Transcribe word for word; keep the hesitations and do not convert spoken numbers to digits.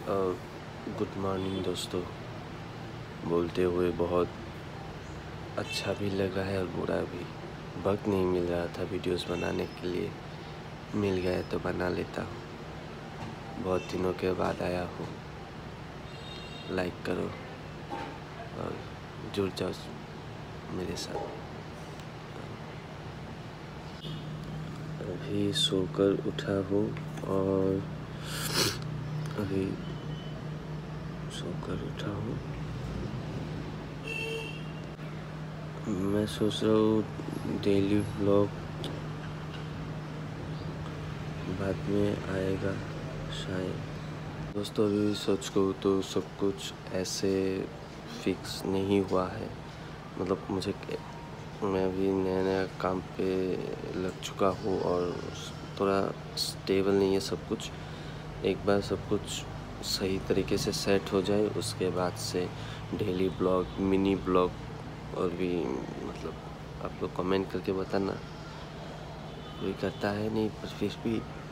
Good morning दोस्तों। बोलते हुए बहुत अच्छा भी लग रहा है और बुरा भी। वक्त नहीं मिल रहा था वीडियोस बनाने के लिए, मिल गया तो बना लेता हूँ। बहुत दिनों के बाद आया हूँ। लाइक करो और जुड़ जाओ मेरे साथ। अभी सोकर उठा हूँ और अभी सोकर उठा हूँ। मैं सोच रहा हूँ डेली व्लॉग बाद में आएगा शायद। दोस्तों अभी सोच को तो सब कुछ ऐसे फिक्स नहीं हुआ है। मतलब मुझे मैं अभी नया नया काम पे लग चुका हूँ और थोड़ा स्टेबल नहीं है सब कुछ। एक बार सब कुछ सही तरीके से सेट हो जाए उसके बाद से डेली ब्लॉग, मिनी ब्लॉग और भी मतलब आप लोग कमेंट करके बताना। कोई करता है नहीं, पर फिर भी